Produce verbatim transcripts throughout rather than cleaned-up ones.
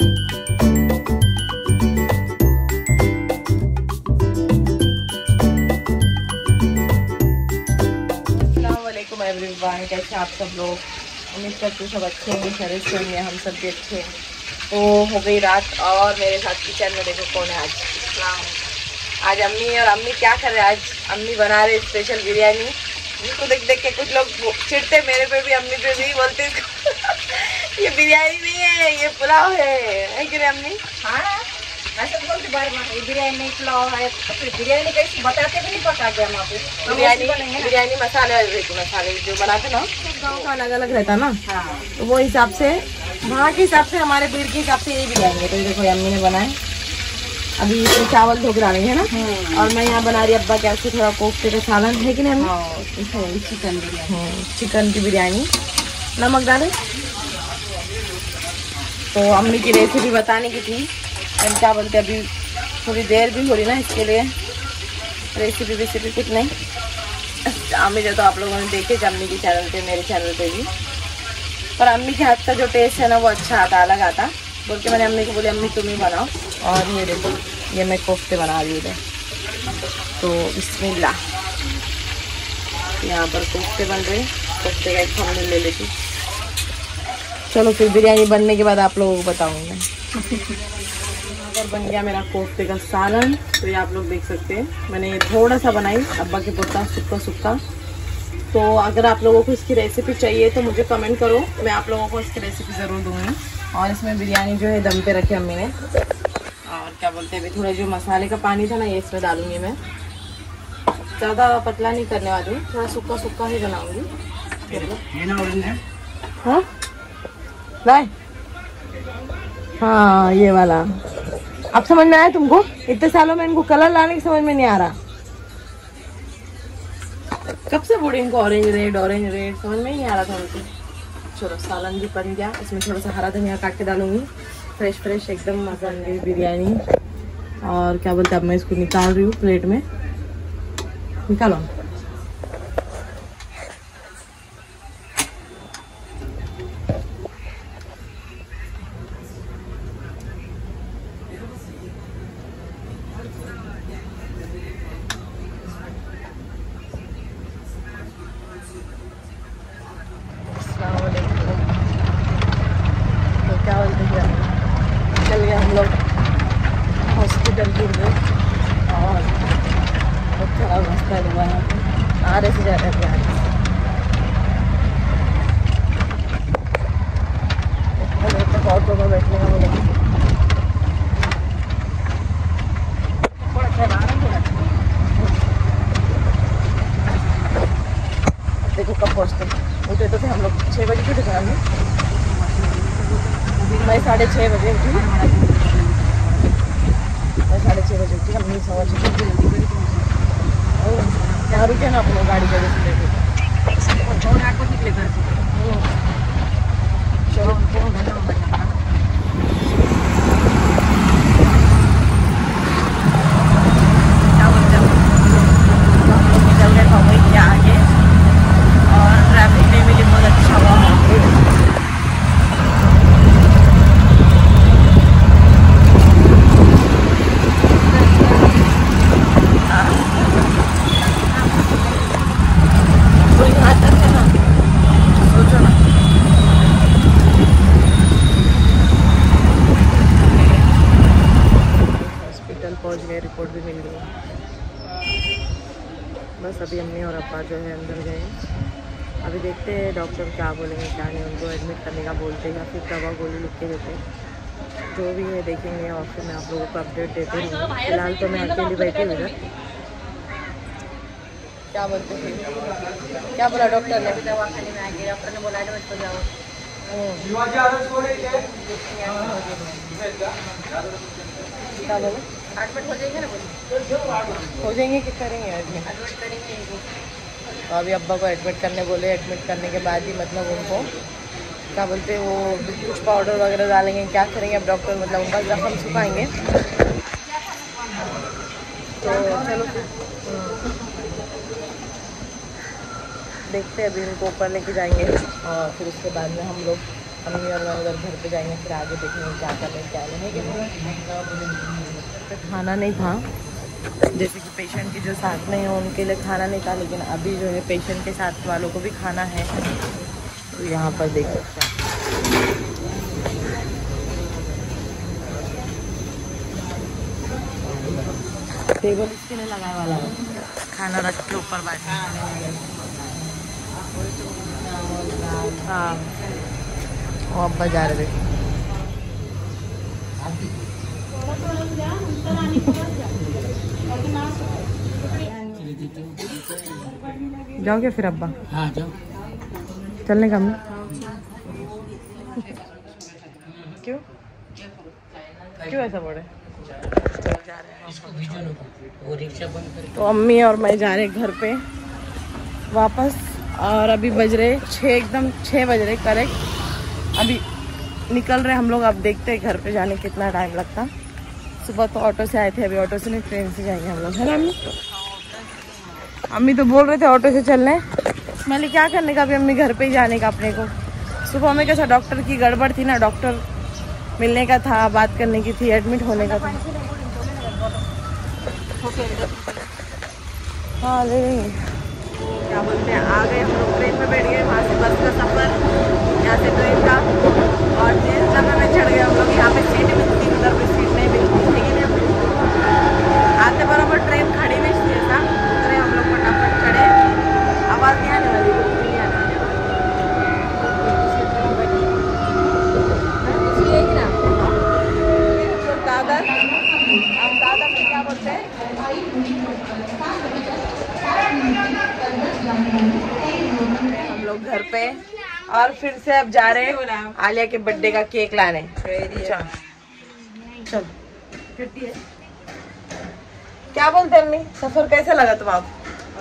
Everyone, कैसे आप सब लोग? उम्मीद करती हूँ सब अच्छे होंगे, खैरियत से होंगे, हम सब भी अच्छे हैं। तो हो गई रात और मेरे साथ किचन में देखो कौन है आज। आज अम्मी और अम्मी क्या कर रहे हैं? आज अम्मी बना रहे स्पेशल बिरयानी। इनको देख देख के कुछ लोग चिढ़ते मेरे पे भी, अम्मी पे भी, बोलते ये बिरयानी नहीं है, ये पुलाव है, है कि नहीं अम्मी? हाँ, ऐसे बोलते बार बार ये बिरयानी नहीं पुलाव है। तो फिर बिरयानी कैसे बताते भी नहीं पका के हम आपको। बिरयानी बिरयानी मसाले मसाले जो बनाते ना, गाँव का अलग अलग रहता ना। हाँ, तो वो हिसाब से, वहाँ के हिसाब से, हमारे बीड़ के हिसाब से यही बिरयानी है। तो ये देखो अम्मी ने बनाए। अभी इसमें चावल धो के डालेंगे है ना। और मैं यहाँ बना रही अब्बा क्या से थोड़ा कोफ्ते का सालन है कि नहीं अम्मी? चिकन बिरयानी, चिकन की बिरयानी। नमक डाले। तो अम्मी की रेसिपी बताने की थी, हम क्या बोलते अभी थोड़ी देर भी हो रही ना, इसके लिए रेसिपी वेसिपी कुछ नहीं। अम्मी जो तो आप लोगों ने देखे अम्मी के चैनल पे, मेरे चैनल पे भी। पर अम्मी के हाथ का जो टेस्ट है ना वो अच्छा आता, अलग आता। बोल के मैंने अम्मी को बोली अम्मी तुम ही बनाओ। और ये देखो ये मैं कोफ्ते बना रही हूँ इधर। तो बिस्मिल्लाह, यहाँ पर कोफ्ते बन रहे। कोफ्ते का एक थंबनेल ले लेती। चलो फिर बिरयानी बनने के बाद आप लोगों को बताऊँगी मैं। अगर बन गया मेरा कोफ्ते का सालन, तो ये आप लोग देख सकते हैं। मैंने ये थोड़ा सा बनाई अब्बा के पुरता, सुक्का सुक्का। तो अगर आप लोगों को इसकी रेसिपी चाहिए तो मुझे कमेंट करो, मैं आप लोगों को इसकी रेसिपी ज़रूर दूँगी। और इसमें बिरयानी जो है दम पे रखी अम्मी ने। और क्या बोलते हैं, अभी थोड़ा जो मसाले का पानी था ना ये इसमें डालूँगी मैं। ज़्यादा पतला नहीं करने वाली हूँ, थोड़ा सूखा सूखा ही बनाऊँगी। हाँ बाय। हाँ ये वाला अब समझ में आया तुमको? इतने सालों में इनको कलर लाने की समझ में नहीं आ रहा। कब से बोले इनको ऑरेंज रेड ऑरेंज रेड, समझ में ही नहीं आ रहा था उनको। चलो सालन भी बन गया। इसमें थोड़ा सा हरा धनिया काट के डालूंगी। फ्रेश फ्रेश एकदम मजा आ गई बिरयानी। और क्या बोलते हैं, अब मैं इसको निकाल रही हूँ प्लेट में। निकालो। चल गए हम लोग हॉस्पिटल के लिए। और बहुत खराब रास्ता है दोबारा, आ रहे से जा रहे थे। तक ऑटो में बैठने का बोला। देखो कब पहुँचते। उठे तो थे हम लोग छः बजे उठे थे हम। मैं साढ़े छः बजे उठी। मैं साढ़े छः बजे उठी। अम्मी सवा छः यहाँ रुके ना अपने गाड़ी की वजह से लेके। चल गए था वही क्या आगे। और ट्रैफिक में भी बहुत अच्छा हुआ। पहुंच गए, रिपोर्ट भी मिल गई। बस अभी अम्मी और अब्बा जो है अंदर गए। अभी देखते हैं डॉक्टर क्या बोलेंगे क्या नहीं। उनको एडमिट करने का बोलते हैं या फिर दवा गोली लिख के देते हैं। जो भी है देखेंगे और फिर मैं आप लोगों को अपडेट देते हूँ। फिलहाल तो मैं अकेली बैठी हुई इधर। क्या बोलते हैं, क्या बोला डॉक्टर ने? दवा खाने में आएंगे, डॉक्टर ने बोला एडमिट हो जाओ। क्या बोला? एडमिट हो जाएंगे ना, बोलिए हो जाएंगे कि करेंगे एडमिट? एडमिट करेंगे इनको। तो अभी अब्बा को एडमिट करने बोले। एडमिट करने के बाद ही मतलब उनको क्या बोलते हैं, वो कुछ पाउडर वगैरह डालेंगे, क्या करेंगे अब डॉक्टर, मतलब उनका जख्म सुखाएंगे। तो चलो देखते हैं। अभी उनको ऊपर लेके जाएंगे और फिर उसके बाद में हम लोग अम्मी और मैं उधर घर पे जाएंगे, फिर आगे देखेंगे क्या कर रहे क्या नहीं। खाना नहीं था, जैसे कि पेशेंट के जो साथ में है उनके लिए खाना नहीं था, लेकिन अभी जो है पेशेंट के साथ वालों को भी खाना है। तो यहाँ पर देख सकते हैं टेबल इसके लिए लगाए वाला है, खाना रख के ऊपर बैठे। हाँ वो अब्बा जा रहे थे। जाओगे फिर अब्बा? हाँ जाओ। चलने का मैं क्यों क्यों ऐसा बोले? चलो जा रहे हैं वो रिक्शा बंद कर। तो अम्मी और मैं जा रहे घर पे वापस, और अभी बज रहे छः, एकदम छः बज रहे करेक्ट। अभी निकल रहे हम लोग, अब देखते हैं घर पे जाने कितना टाइम लगता। सुबह तो ऑटो से आए थे, अभी ऑटो से नहीं ट्रेन से जाएंगे हम लोग, है ना अम्मी? अम्मी तो बोल रहे थे ऑटो से चलने, मैंने क्या करने का, अभी अम्मी घर पे ही जाने का अपने को। सुबह में कैसा डॉक्टर की गड़बड़ थी ना, डॉक्टर मिलने का था, बात करने की थी, एडमिट होने का था। हाँ ले लेंगे, क्या बोलते हैं, आ गए हम लोग ट्रेन में बैठ गए, वहाँ से बस का सफ़र, यहाँ से ट्रेन का, और ट्रेन डब्बे में चढ़ गए हम लोग। यहाँ पे सीट मिलती है, उधर पे सीट नहीं मिलती, लेकिन आते बराबर ट्रेन खड़ी नहीं थी, ऐसा उतरे हम लोग फटाफट चढ़े। आवाज़ नहीं आने वाली, नहीं आने वाली दादा, हम दादा में क्या बोलते हैं, हम लोग घर पे, और फिर से अब जा रहे हैं आलिया के बर्थडे का केक लाने। चल चल क्या बोलते हैं अम्मी, सफर कैसा लगा तुम आप?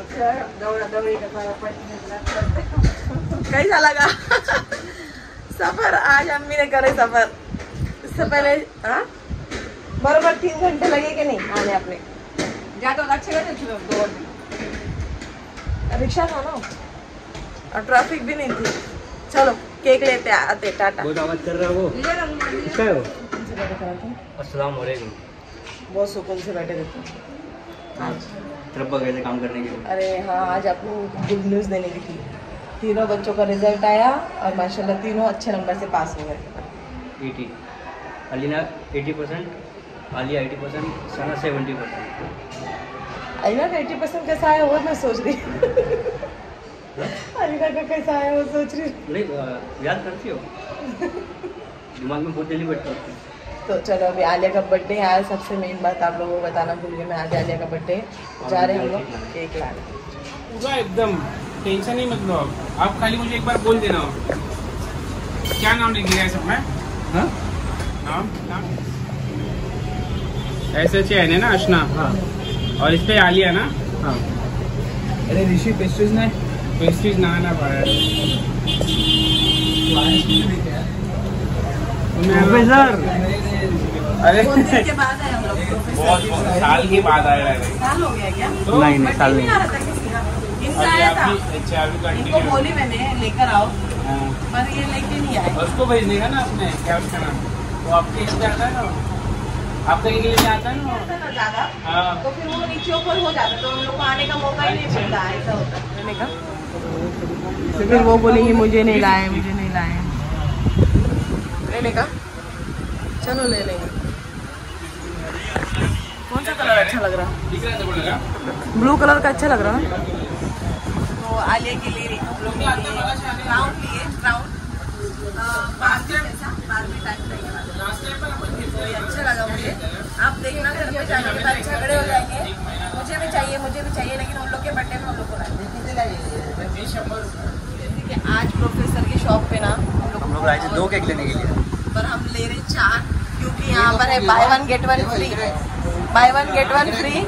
कैसा लगा सफर? आज अम्मी ने करे सफर, इससे पहले हाँ बराबर तीन घंटे लगे कि नहीं आने अपने? जाते अच्छे रिक्शा था ना और ट्रैफिक भी नहीं थी। चलो केक लेते आते, टाटा। बहुत आवाज कर रहा है वो, किसका है वो? अस्सलाम वालेकुम। बहुत सुकून से बैठे थे आज, रब्बा गए थे काम करने के लिए। अरे हाँ, आज आपको गुड न्यूज़ देने की थी। तीनों बच्चों का रिजल्ट आया और माशाल्लाह तीनों अच्छे नंबर से पास हो गए। Eighty Alina eighty percent, Aliya eighty percent, Sana seventy percent. Alina का एटी परसेंट कैसा आया वो मैं सोच रही अलीना का कैसा आया वो सोच रही नहीं याद करती हो, दिमाग में बहुत जल्दी बैठता है। तो चलो अभी आलिया का बर्थडे है आज, सबसे मेन बात आप लोगों को बताना भूल गई मैं, आज आलिया का बर्थडे, जा रहे हैं हम लोग केक लाने। पूरा एकदम टेंशन ही मत लो, आप आप खाली मुझे एक बार बोल देना क्या नाम लिख दिया है सब में। हाँ नाम नाम एस एच एन है ना, अशना। हाँ और इस पे आलिया ना। हाँ। अरे ऋषि पेस्ट्रीज ना, पेस्ट्रीज ना आना पाया प्रोफेसर। अरे के बाद आए हम लोग, बहुत बहुत साल के बाद आया है। साल हो गया क्या? तो नहीं नहीं साल नहीं। आ रहा था किसी का, इनका अभी आया था, अभी अच्छा अभी इनको कंटिन्यू। बोली मैंने लेकर आओ, हाँ। पर ये लेके नहीं आए। उसको भेजने का ना अपने, क्या उसका नाम, वो आपके लिए आता है ना, आपके लिए आता है ना। ना ज्यादा हाँ तो फिर वो नीचे ऊपर हो जाता, तो हम लोग को आने का मौका ही नहीं मिलता, ऐसा होता है लेने का। तो फिर वो बोलेंगे मुझे नहीं लाए, मुझे नहीं लाए, लेने का। चलो ले लेंगे। कौन सा कलर अच्छा लग रहा है? दिख रहा है तो बोलेगा। ब्लू कलर का अच्छा लग रहा है। तो आलिया के लिए हम लोग क्राउन लिए, क्राउन अच्छा लगा मुझे। आप देखना घर पे जाने के बाद झगड़े हो जाएंगे, मुझे भी चाहिए मुझे भी चाहिए, लेकिन उन लोग के बर्थडे में हम लोग को देखिए आज प्रोफेसर की शॉप पे ना हम लोग आए थे दो केक लेने के लिए, पर हम ले रहे चार, क्योंकि यहाँ पर है buy one get one free, buy one get one free,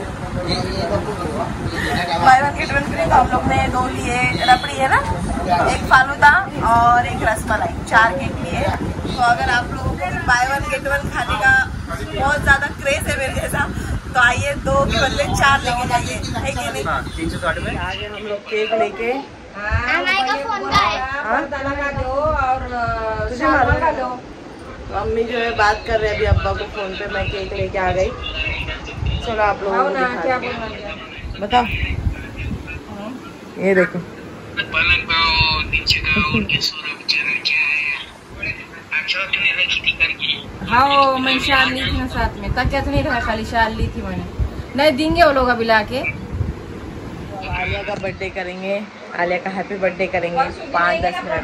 buy one get one free. तो हम लोग ने दो लिए, रबड़ी है ना, एक फालूदा और एक रसमलाई, चार केक लिए। तो अगर आप लोगों को बाय वन गेट वन खाने का बहुत ज्यादा क्रेज है मेरे जैसा, तो आइए दो के बदले चार लेके जाइए, है कि नहीं? तीन सौ साठ में आगे हम लोग केक लेके अनाई का फोन का है। पर्दा लगा दो और तुझे शाल मालूम लगा है? दो। तो अम्मी जो है बात कर रहे हैं अभी अब्बा को फोन पे, मैं केक लेके आ गई। चलो आप लोगों आओ को ना, दिखा क्या दें। बोलना है? बताओ, ये देखो हाँ मैं शाल ली थी ना साथ में, तकिया तो नहीं रहा, खाली शाल ली थी मैंने। नहीं देंगे वो लोग अभी लाके। अब आलिया का बर्थडे करेंगे, आलिया का हैप्पी बर्थडे करेंगे पाँच दस मिनट।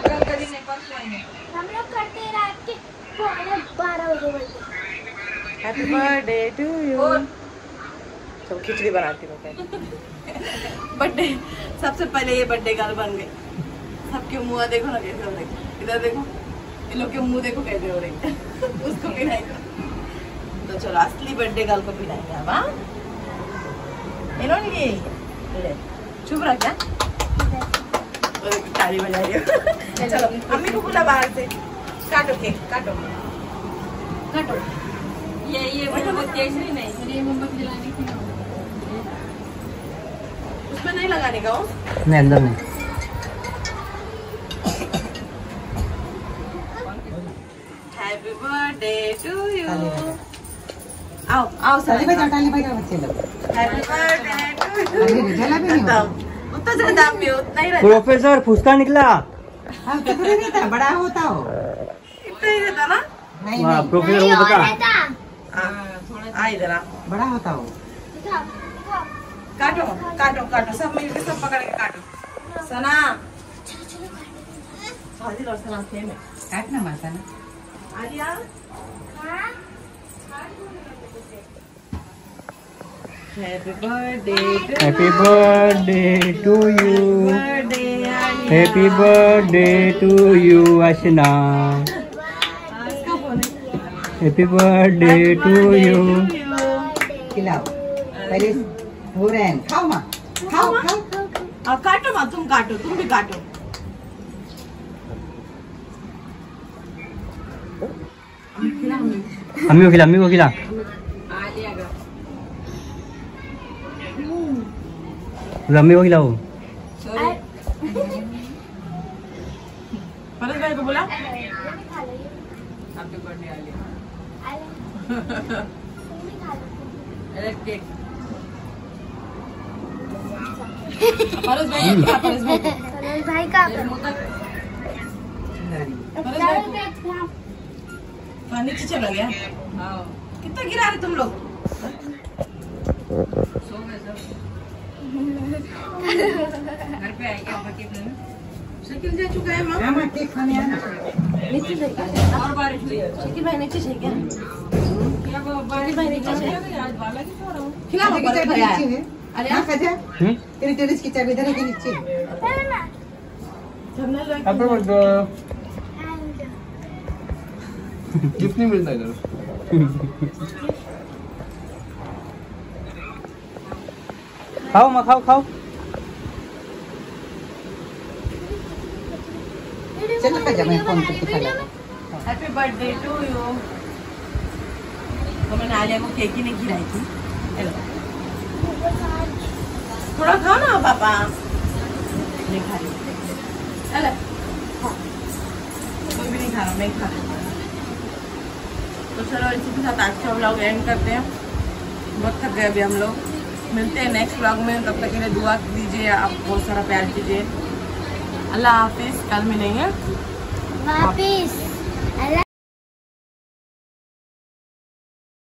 हम लोग करते हैं रात के बारह बजे बजे। Happy birthday to you. चलो खिचड़ी बनाती हूँ मैं। बर्थडे सबसे पहले ये बर्थडे गर्ल बन गए। सबके मुंह देखो ना कैसे हो रहे, इधर देखो, इन लोग के मुंह देखो कैसे हो रहे। उसको पिलाएगा तो चलो असली बर्थडे गर्ल को पिलाएंगे अब। हाँ इन्होंने ले चुप रहा क्या, ताली बजा रही हो। चलो अम्मी को बुला बाहर से, काटो केक काटो काटो। ये ये मोमबत्ती ऐसे ही नहीं, ये मोमबत्ती जलाने की। उसमें नहीं लगाने का हो। नहीं अंदर नहीं। Happy birthday to you. आओ आओ सर, ताली बजाओ, ताली बजाओ बच्चे लोग। हैप्पी बर्थडे टू अभी यू। भी जला भी नहीं होता। उतना ज्यादा दाम भी उतना ही रहता, प्रोफेसर फुसका निकला। हाँ तो थोड़ी रहता, बड़ा होता हो। इतना ही रहता ना। नहीं हाँ, नहीं, प्रोफेसर वो बता। आ इधर आ, बड़ा होता हो। काटो काटो काटो, सब मिलके सब पकड़ के काटो। सना हाजिर और सना थे में काटना माता ना। Aliya happy birthday happy birthday to you. Birthday happy birthday to you Archana. Happy birthday to you. खिलाओ पहले हो रहे हैं, खाओ माँ, खाओ खाओ। अब काटो माँ, तुम काटो, तुम भी काटो। अम्मी को खिला, अम्मी को खिला। अम्मी को खिलाओ। परेश भाई को बोला केक। परेश भाई खा, परेश भाई को। सरोज भाई का परेश भाई को। हाँ, नीचे चला गया। कितना गिरा रहे तुम लोग? घर पे आएगा शकील जा चुका है माँ। हाँ, माँ, केक खाने आना। नीचे से और बारिश हुई है। शकील भाई नीचे से क्या? क्या वो बारिश भाई नीचे से आज वाला की हो रहा हूँ। खिलाओ आगे की परेश चाबी भाई। नीचे है। अरे हाँ, खजा, हम्म? तेरी टेरिस की चाबी इधर है कि नीचे? गिफ्ट नहीं मिलता इधर। खाओ माँ, खाओ खाओ। चलो खजा, मैं फोन करके खा ला। Happy birthday to you. तो मैंने आलिया को केक ही नहीं खिलाई थी। हेलो, थोड़ा खाओ ना पापा। नहीं खा रही। हेलो, खाओ। कोई भी नहीं खा रहा, मैं ही खा रही हूँ। तो चलो इसी के साथ आज का व्लॉग एंड करते हैं। बहुत थक गए अभी हम लोग। मिलते हैं नेक्स्ट व्लॉग में, तब तक के लिए दुआ दीजिए, आप बहुत सारा प्यार कीजिए। अल्लाह हाफिज, कल मिलेंगे वापिस।